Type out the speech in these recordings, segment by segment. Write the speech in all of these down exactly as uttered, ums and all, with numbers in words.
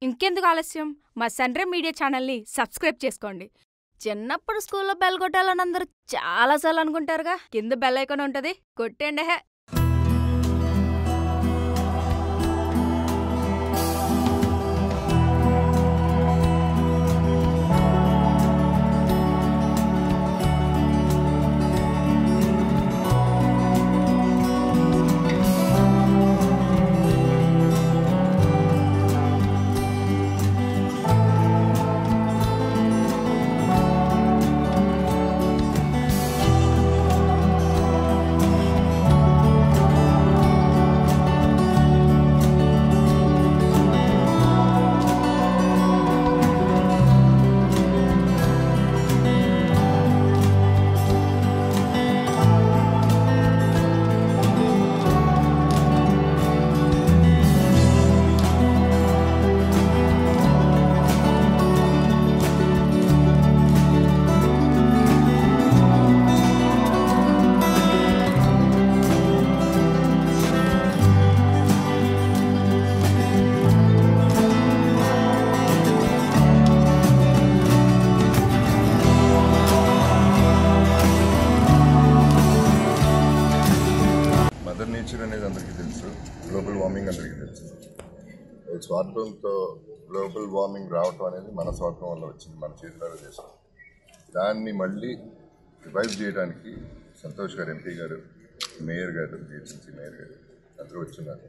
ఇంకెందుకు ఆలస్యం, మా సన్రే మీడియా ఛానల్ని సబ్స్క్రైబ్ చేసుకోండి. చిన్నప్పుడు స్కూల్లో బెల్ కొట్టాలని అందరూ చాలాసార్లు అనుకుంటారుగా, కింద బెల్ ఐకాన్ ఉంటుంది, కొట్టండి. హే నేచర్ అనేది అందరికీ తెలుసు, గ్లోబల్ వార్మింగ్ అందరికీ తెలుసు. స్వార్థంతో గ్లోబల్ వార్మింగ్ రావటం అనేది మన స్వార్థం వల్ల వచ్చింది, మన చేతులారా చేసాం. దాన్ని మళ్ళీ రివైవ్ చేయడానికి సంతోష్ గారు, ఎంపీ గారు, మేయర్ గారు, ఏజెన్సీ మేయర్ గారు అందరూ వచ్చిన్నారు.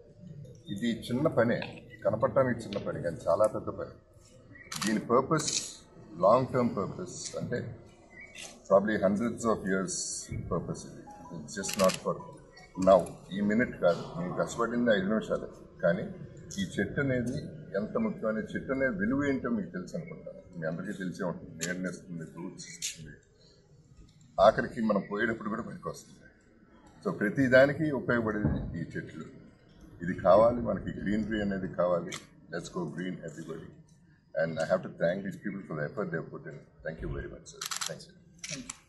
ఇది చిన్న పనే, కనపడటానికి చిన్న పని కానీ చాలా పెద్ద పని. దీని పర్పస్ లాంగ్ టర్మ్ పర్పస్, అంటే probably hundreds of years purpose. ఇది it's just not for now, ఈ మినిట్ కాదు. మేము కష్టపడింది ఐదు నిమిషాలు, కానీ ఈ చెట్టు అనేది ఎంత ముఖ్యమైన చెట్టు అనేది విలువ ఏంటో మీకు తెలుసు అనుకుంటాను. మీ అందరికీ తెలిసే ఉంటుంది. నీడనిస్తుంది, ఫ్రూట్స్ ఇస్తుంది, ఆఖరికి మనం పోయేటప్పుడు కూడా పనికి వస్తుంది. సో ప్రతి దానికి ఉపయోగపడేది ఈ చెట్లు. ఇది కావాలి మనకి, గ్రీనరీ అనేది కావాలి. Let's go green everybody. And I have to thank these people for the effort they put in. Thank you very much sir. Thanks.